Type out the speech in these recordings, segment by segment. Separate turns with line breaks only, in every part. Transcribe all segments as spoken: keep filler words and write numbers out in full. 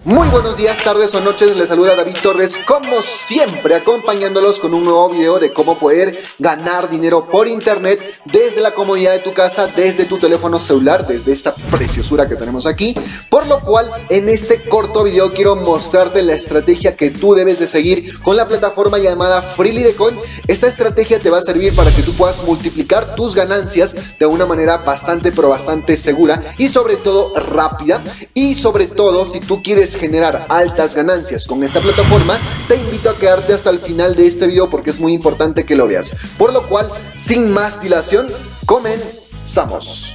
Muy buenos días, tardes o noches, les saluda David Torres, como siempre acompañándolos con un nuevo video de cómo poder ganar dinero por internet desde la comodidad de tu casa, desde tu teléfono celular, desde esta preciosura que tenemos aquí. Por lo cual, en este corto video quiero mostrarte la estrategia que tú debes de seguir con la plataforma llamada FreeLidecoin. Esta estrategia te va a servir para que tú puedas multiplicar tus ganancias de una manera bastante pero bastante segura y sobre todo rápida. Y sobre todo, si tú quieres generar altas ganancias con esta plataforma, te invito a quedarte hasta el final de este video porque es muy importante que lo veas. Por lo cual, sin más dilación, comenzamos.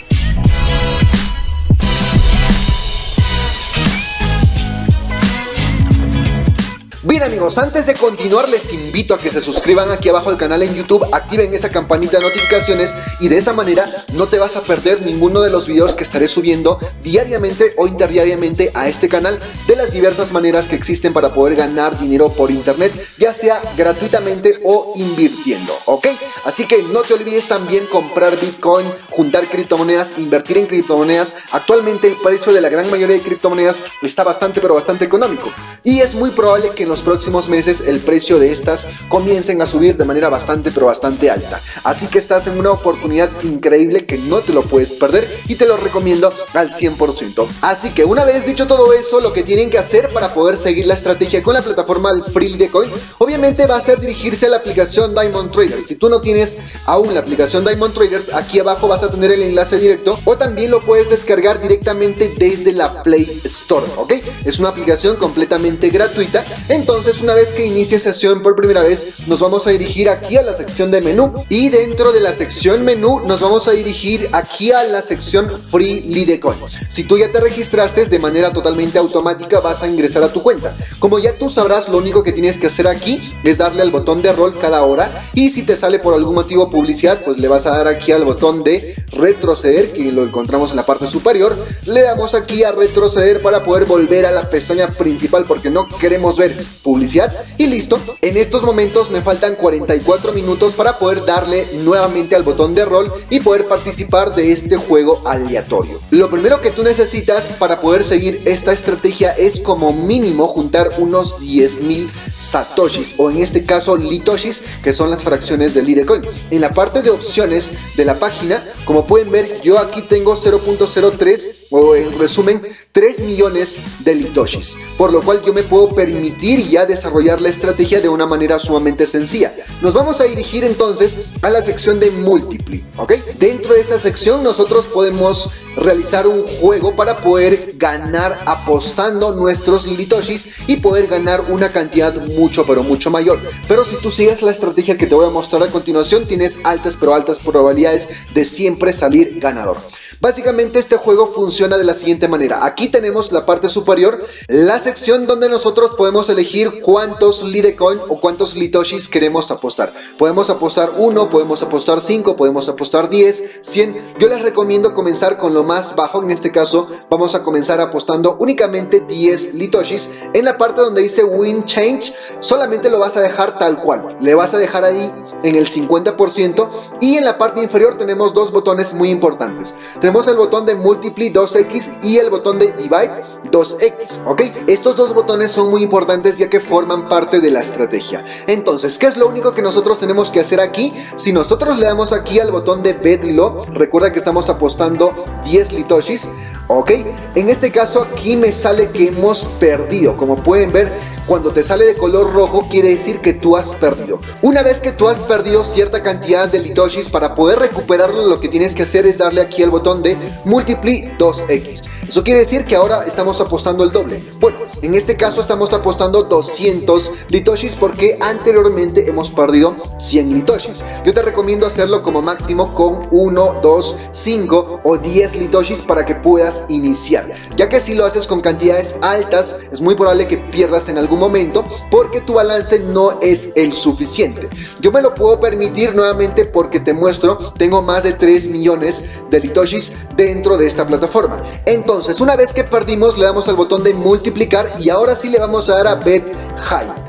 Bien amigos, antes de continuar les invito a que se suscriban aquí abajo al canal en YouTube, activen esa campanita de notificaciones y de esa manera no te vas a perder ninguno de los videos que estaré subiendo diariamente o interdiariamente a este canal de las diversas maneras que existen para poder ganar dinero por internet, ya sea gratuitamente o invirtiendo, ¿ok? Así que no te olvides también comprar Bitcoin, juntar criptomonedas, invertir en criptomonedas. Actualmente el precio de la gran mayoría de criptomonedas está bastante pero bastante económico y es muy probable que en los próximos meses el precio de estas comiencen a subir de manera bastante pero bastante alta. Así que estás en una oportunidad increíble que no te lo puedes perder y te lo recomiendo al cien por ciento. Así que una vez dicho todo eso, lo que tienen que hacer para poder seguir la estrategia con la plataforma FreeLidecoin obviamente va a ser dirigirse a la aplicación Diamond Traders. Si tú no tienes aún la aplicación Diamond Traders, aquí abajo vas a tener el enlace directo o también lo puedes descargar directamente desde la Play Store, ¿ok? Es una aplicación completamente gratuita. Entonces, una vez que inicie sesión por primera vez, nos vamos a dirigir aquí a la sección de menú y dentro de la sección menú nos vamos a dirigir aquí a la sección FreeLidecoin. Si tú ya te registraste de manera totalmente automática, vas a ingresar a tu cuenta. Como ya tú sabrás, lo único que tienes que hacer aquí es darle al botón de rol cada hora y si te sale por algún motivo publicidad, pues le vas a dar aquí al botón de retroceder, que lo encontramos en la parte superior. Le damos aquí a retroceder para poder volver a la pestaña principal porque no queremos ver publicidad y listo. En estos momentos me faltan cuarenta y cuatro minutos para poder darle nuevamente al botón de rol y poder participar de este juego aleatorio. Lo primero que tú necesitas para poder seguir esta estrategia es como mínimo juntar unos diez mil satoshis o en este caso litoshis, que son las fracciones del Lidecoin. En la parte de opciones de la página, como pueden ver, yo aquí tengo cero punto cero tres o en resumen tres millones de litoshis, por lo cual yo me puedo permitir ya desarrollar la estrategia de una manera sumamente sencilla. Nos vamos a dirigir entonces a la sección de Multiply, ¿ok? Dentro de esta sección nosotros podemos realizar un juego para poder ganar apostando nuestros litoshis y poder ganar una cantidad mucho pero mucho mayor. Pero si tú sigues la estrategia que te voy a mostrar a continuación, tienes altas pero altas probabilidades de siempre salir ganador. Básicamente este juego funciona de la siguiente manera. Aquí tenemos la parte superior, la sección donde nosotros podemos elegir cuántos Lidecoin o cuántos litoshis queremos apostar. Podemos apostar uno, podemos apostar cinco, podemos apostar diez, cien. Yo les recomiendo comenzar con lo más bajo. En este caso vamos a comenzar apostando únicamente diez litoshis. En la parte donde dice Win Change solamente lo vas a dejar tal cual. Le vas a dejar ahí en el cincuenta por ciento y en la parte inferior tenemos dos botones muy importantes. Tenemos el botón de Multiply dos equis y el botón de Divide dos equis, ¿ok? Estos dos botones son muy importantes ya que forman parte de la estrategia. Entonces, ¿qué es lo único que nosotros tenemos que hacer aquí? Si nosotros le damos aquí al botón de Bet Low, recuerda que estamos apostando diez litoshis, ¿ok? En este caso aquí me sale que hemos perdido. Como pueden ver, cuando te sale de color rojo quiere decir que tú has perdido. Una vez que tú has perdido cierta cantidad de litoshis, para poder recuperarlo lo que tienes que hacer es darle aquí al botón de Multiply dos equis. Eso quiere decir que ahora estamos apostando el doble. Bueno, en este caso estamos apostando doscientos litoshis porque anteriormente hemos perdido cien litoshis. Yo te recomiendo hacerlo como máximo con uno, dos, cinco o diez litoshis para que puedas iniciar, ya que si lo haces con cantidades altas es muy probable que pierdas en algún momento porque tu balance no es el suficiente. Yo me lo puedo permitir nuevamente porque te muestro, tengo más de tres millones de litoshis dentro de esta plataforma. Entonces, una vez que perdimos, le damos al botón de multiplicar y ahora sí le vamos a dar a Bet High.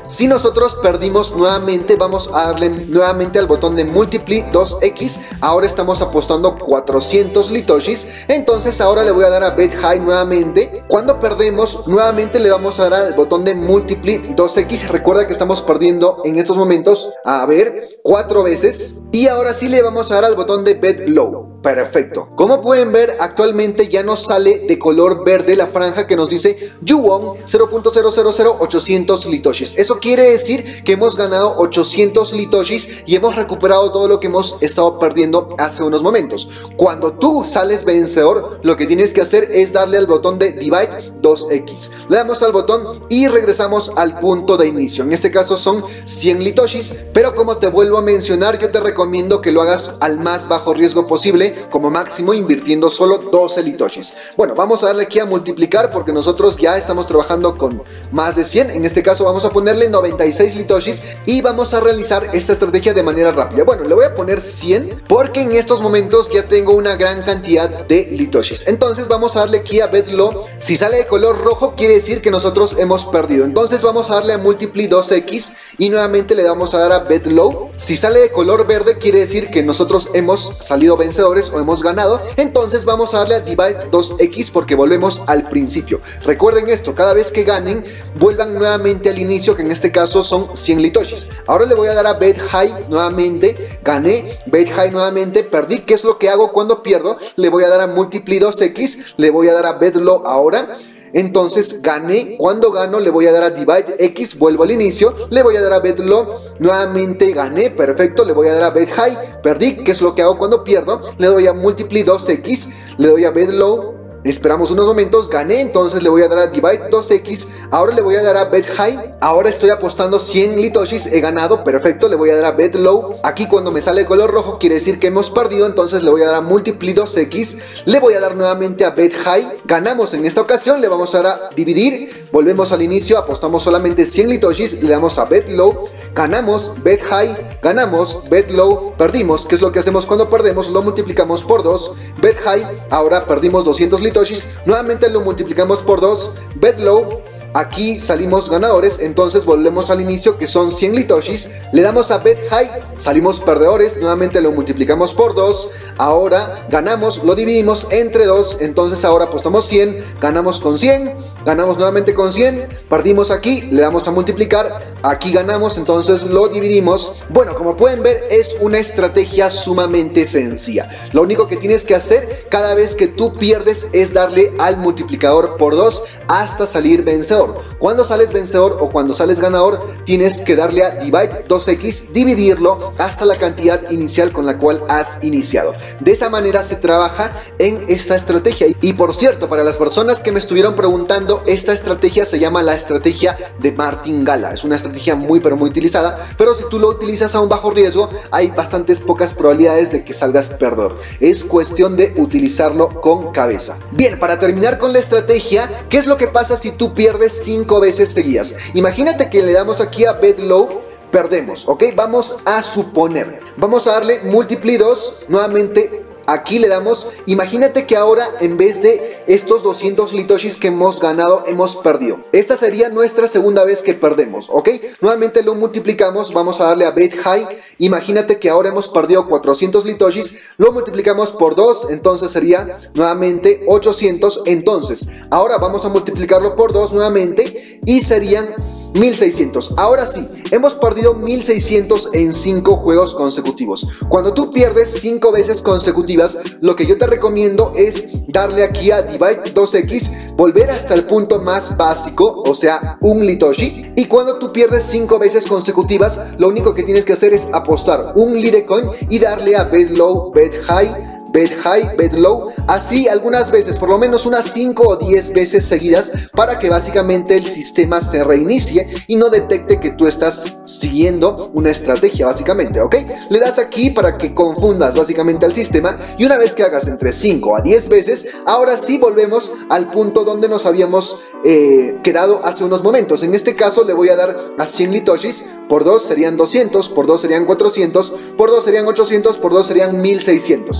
Si nosotros perdimos nuevamente, vamos a darle nuevamente al botón de Multiply dos equis. Ahora estamos apostando cuatrocientos litoshis. Entonces ahora le voy a dar a Bet High nuevamente. Cuando perdemos, nuevamente le vamos a dar al botón de Multiply dos equis. Recuerda que estamos perdiendo en estos momentos, a ver, cuatro veces. Y ahora sí le vamos a dar al botón de Bet Low. Perfecto. Como pueden ver, actualmente ya nos sale de color verde la franja que nos dice You won cero punto cero cero cero ochocientos litoshis. Eso quiere decir que hemos ganado ochocientos litoshis y hemos recuperado todo lo que hemos estado perdiendo hace unos momentos. Cuando tú sales vencedor, lo que tienes que hacer es darle al botón de Divide dos equis. Le damos al botón y regresamos al punto de inicio. En este caso son cien litoshis, pero como te vuelvo a mencionar, yo te recomiendo que lo hagas al más bajo riesgo posible, como máximo invirtiendo solo doce litoshis. Bueno, vamos a darle aquí a multiplicar porque nosotros ya estamos trabajando con más de cien. En este caso vamos a ponerle noventa y seis litoshis y vamos a realizar esta estrategia de manera rápida. Bueno, le voy a poner cien porque en estos momentos ya tengo una gran cantidad de litoshis. Entonces vamos a darle aquí a Bet Low. Si sale de color rojo quiere decir que nosotros hemos perdido. Entonces vamos a darle a Multiply dos equis y nuevamente le vamos a dar a Bet Low. Si sale de color verde quiere decir que nosotros hemos salido vencedores o hemos ganado. Entonces vamos a darle a Divide dos equis porque volvemos al principio. Recuerden esto, cada vez que ganen vuelvan nuevamente al inicio, que en este caso son cien litoshis. Ahora le voy a dar a Bet High nuevamente. Gané, Bet High nuevamente, perdí. ¿Qué es lo que hago cuando pierdo? Le voy a dar a Multiply dos equis, le voy a dar a Bet Low ahora. Entonces gané, cuando gano le voy a dar a Divide X, vuelvo al inicio, le voy a dar a Bet Low, nuevamente gané, perfecto, le voy a dar a Bet High, perdí, ¿qué es lo que hago cuando pierdo? Le doy a Multiply dos equis, le doy a Bet Low, esperamos unos momentos, gané, entonces le voy a dar a Divide dos equis, ahora le voy a dar a Bet High, ahora estoy apostando cien litoshis, he ganado, perfecto, le voy a dar a Bet Low, aquí cuando me sale de color rojo quiere decir que hemos perdido, entonces le voy a dar a Multiply dos equis, le voy a dar nuevamente a Bet High, ganamos en esta ocasión, le vamos a dar a dividir, volvemos al inicio, apostamos solamente cien litoshis, le damos a Bet Low, ganamos, Bet High, ganamos, Bet Low, perdimos, ¿qué es lo que hacemos cuando perdemos? Lo multiplicamos por dos, Bet High, ahora perdimos doscientos litoshis, nuevamente lo multiplicamos por dos, Bet Low, aquí salimos ganadores, entonces volvemos al inicio que son cien litoshis, le damos a Bet High, salimos perdedores, nuevamente lo multiplicamos por dos, ahora ganamos, lo dividimos entre dos, entonces ahora apostamos cien, ganamos con cien, ganamos nuevamente con cien, perdimos aquí, le damos a multiplicar, aquí ganamos, entonces lo dividimos. Bueno, como pueden ver es una estrategia sumamente sencilla, lo único que tienes que hacer cada vez que tú pierdes es darle al multiplicador por dos hasta salir vencedor. Cuando sales vencedor o cuando sales ganador tienes que darle a Divide dos equis, dividirlo hasta la cantidad inicial con la cual has iniciado. De esa manera se trabaja en esta estrategia. Y por cierto, para las personas que me estuvieron preguntando, esta estrategia se llama la estrategia de martingala. Es una estrategia muy pero muy utilizada, pero si tú lo utilizas a un bajo riesgo hay bastantes pocas probabilidades de que salgas perdedor. Es cuestión de utilizarlo con cabeza. Bien, para terminar con la estrategia, ¿qué es lo que pasa si tú pierdes cinco veces seguidas? Imagínate que le damos aquí a Bet Low, perdemos, ok, vamos a suponer, vamos a darle Multiply dos, nuevamente aquí le damos, imagínate que ahora en vez de estos doscientos litoshis que hemos ganado, hemos perdido. Esta sería nuestra segunda vez que perdemos, ok, nuevamente lo multiplicamos, vamos a darle a Bet High, imagínate que ahora hemos perdido cuatrocientos litoshis, lo multiplicamos por dos, entonces sería nuevamente ochocientos, entonces ahora vamos a multiplicarlo por dos nuevamente y serían mil seiscientos. Ahora sí, hemos perdido mil seiscientos en cinco juegos consecutivos. Cuando tú pierdes cinco veces consecutivas, lo que yo te recomiendo es darle aquí a Divide dos equis, volver hasta el punto más básico, o sea, un litoshi. Y cuando tú pierdes cinco veces consecutivas, lo único que tienes que hacer es apostar un Litecoin y darle a Bet Low, Bet High, Bet High, Bet Low, así algunas veces, por lo menos unas cinco o diez veces seguidas, para que básicamente el sistema se reinicie y no detecte que tú estás siguiendo una estrategia básicamente, ¿ok? Le das aquí para que confundas básicamente al sistema y una vez que hagas entre cinco a diez veces, ahora sí volvemos al punto donde nos habíamos eh, quedado hace unos momentos. En este caso le voy a dar a cien litoshis, por dos serían doscientos, por dos serían cuatrocientos, por dos serían ochocientos, por dos serían mil seiscientos. Recuerda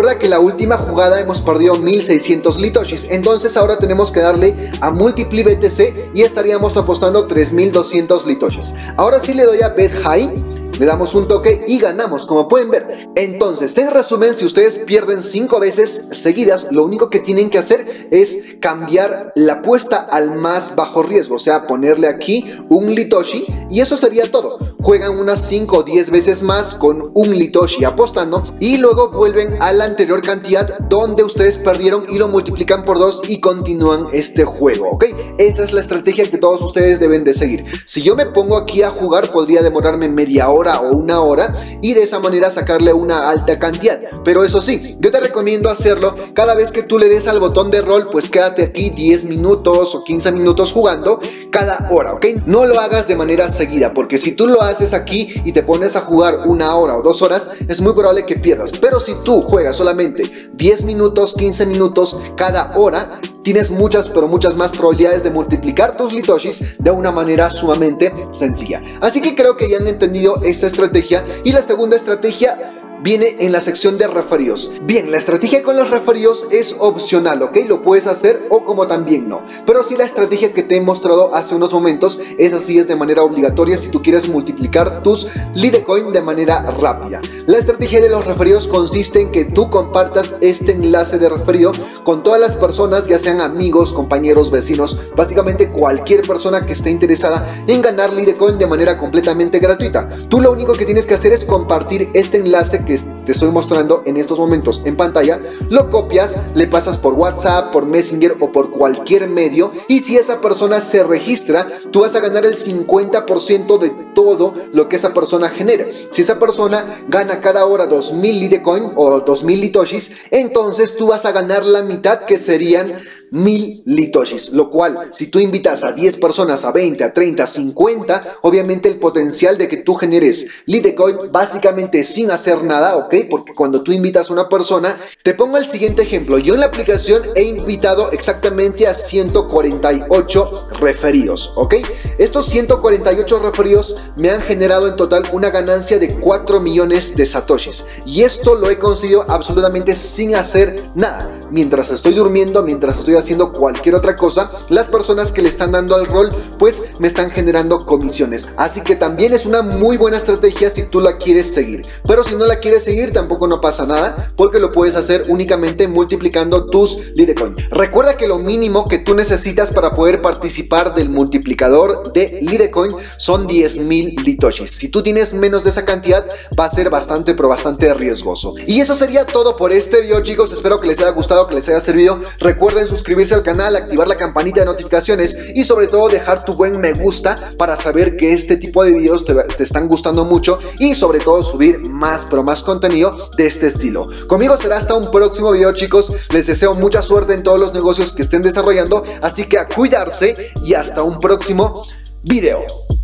recuerda que la última jugada hemos perdido mil seiscientos litoshis, entonces ahora tenemos que darle a Multiply B T C y estaríamos apostando tres mil doscientos litoshis. Ahora sí le doy a Bet High, le damos un toque y ganamos, como pueden ver. Entonces, en resumen, si ustedes pierden cinco veces seguidas, lo único que tienen que hacer es cambiar la apuesta al más bajo riesgo, o sea, ponerle aquí un litoshi y eso sería todo. Juegan unas cinco o diez veces más con un litoshi apostando y luego vuelven a la anterior cantidad donde ustedes perdieron y lo multiplican por dos y continúan este juego, ¿ok? Esa es la estrategia que todos ustedes deben de seguir. Si yo me pongo aquí a jugar, podría demorarme media hora o una hora y de esa manera sacarle una alta cantidad, pero eso sí, yo te recomiendo hacerlo cada vez que tú le des al botón de rol, pues quédate aquí diez minutos o quince minutos jugando cada hora, ¿ok? No lo hagas de manera seguida, porque si tú lo haces aquí y te pones a jugar una hora o dos horas, es muy probable que pierdas, pero si tú juegas solamente diez minutos, quince minutos cada hora, tienes muchas pero muchas más probabilidades de multiplicar tus litoshis de una manera sumamente sencilla. Así que creo que ya han entendido esta estrategia y la segunda estrategia viene en la sección de referidos. Bien, la estrategia con los referidos es opcional, ¿ok? Lo puedes hacer o como también no. Pero sí, la estrategia que te he mostrado hace unos momentos, esa sí es de manera obligatoria si tú quieres multiplicar tus Litecoin de manera rápida. La estrategia de los referidos consiste en que tú compartas este enlace de referido con todas las personas, ya sean amigos, compañeros, vecinos, básicamente cualquier persona que esté interesada en ganar Litecoin de manera completamente gratuita. Tú lo único que tienes que hacer es compartir este enlace que te estoy mostrando en estos momentos en pantalla, lo copias, le pasas por WhatsApp, por Messenger o por cualquier medio y si esa persona se registra, tú vas a ganar el cincuenta por ciento de todo lo que esa persona genera. Si esa persona gana cada hora dos mil Litecoin o dos mil litoshis, entonces tú vas a ganar la mitad, que serían mil litoshis, lo cual si tú invitas a diez personas, a veinte, a treinta, a cincuenta, obviamente el potencial de que tú generes Litecoin básicamente sin hacer nada, ¿ok? Porque cuando tú invitas a una persona, te pongo el siguiente ejemplo, yo en la aplicación he invitado exactamente a ciento cuarenta y ocho referidos, ¿ok? Estos ciento cuarenta y ocho referidos me han generado en total una ganancia de cuatro millones de satoshis y esto lo he conseguido absolutamente sin hacer nada. Mientras estoy durmiendo, mientras estoy haciendo cualquier otra cosa, las personas que le están dando al rol pues me están generando comisiones. Así que también es una muy buena estrategia si tú la quieres seguir. Pero si no la quieres seguir tampoco no pasa nada, porque lo puedes hacer únicamente multiplicando tus Litecoin. Recuerda que lo mínimo que tú necesitas para poder participar del multiplicador de Litecoin son diez mil litoshis. Si tú tienes menos de esa cantidad va a ser bastante pero bastante riesgoso. Y eso sería todo por este video, chicos. Espero que les haya gustado, que les haya servido. Recuerden suscribirse al canal, activar la campanita de notificaciones y sobre todo dejar tu buen me gusta para saber que este tipo de videos te, te están gustando mucho y sobre todo subir más pero más contenido de este estilo. Conmigo será hasta un próximo video, chicos. Les deseo mucha suerte en todos los negocios que estén desarrollando, así que a cuidarse y hasta un próximo video.